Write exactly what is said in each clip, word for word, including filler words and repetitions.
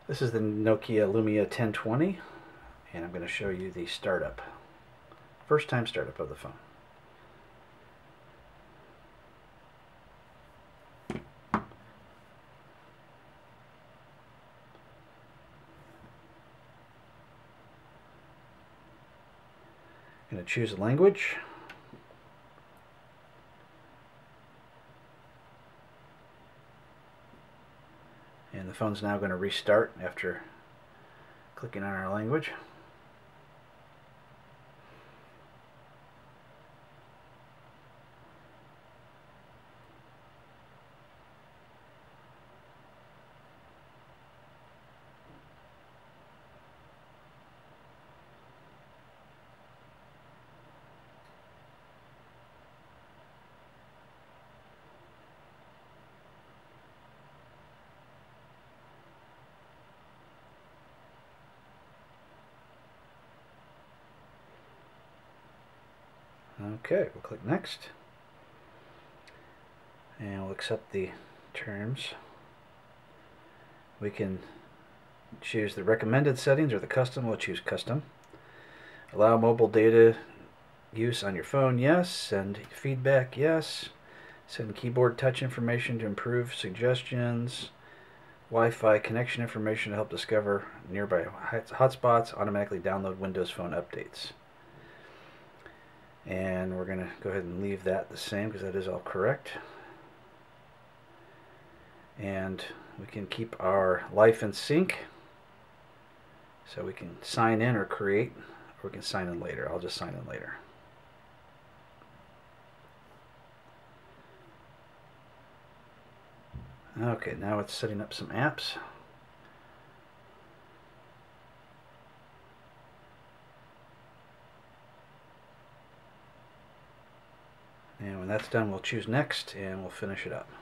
This is the Nokia Lumia ten twenty, and I'm going to show you the startup. First time startup of the phone. I'm going to choose a language. And the phone's now going to restart after clicking on our language. Okay, we'll click next, and we'll accept the terms. We can choose the recommended settings or the custom. We'll choose custom. Allow mobile data use on your phone, yes. Send feedback, yes. Send keyboard touch information to improve suggestions. Wi-Fi connection information to help discover nearby hotspots. Automatically download Windows Phone updates. And we're going to go ahead and leave that the same because that is all correct. And we can keep our life in sync. So we can sign in or create, or we can sign in later. I'll just sign in later. Okay, now it's setting up some apps. And when that's done, we'll choose next and we'll finish it up.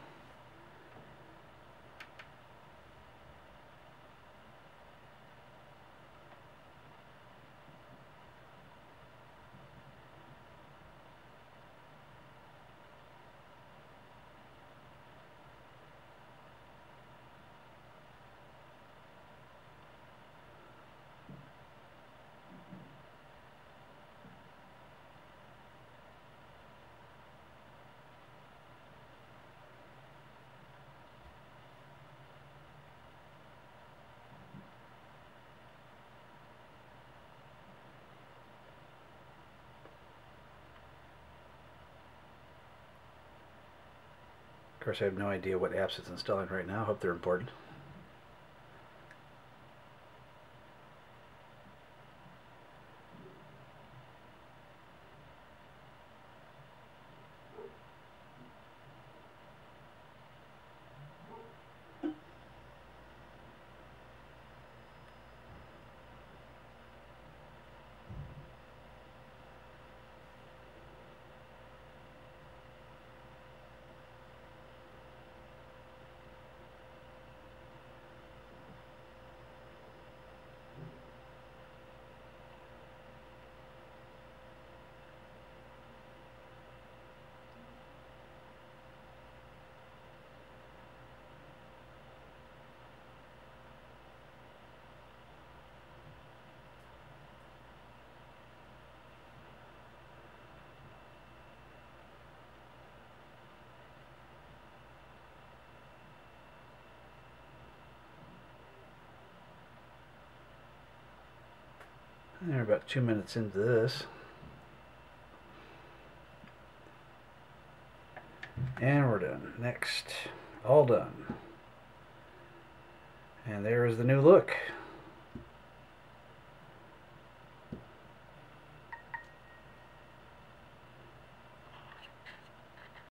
Of course, I have no idea what apps it's installing right now. I hope they're important. We're about two minutes into this. And we're done. Next. All done. And there is the new look.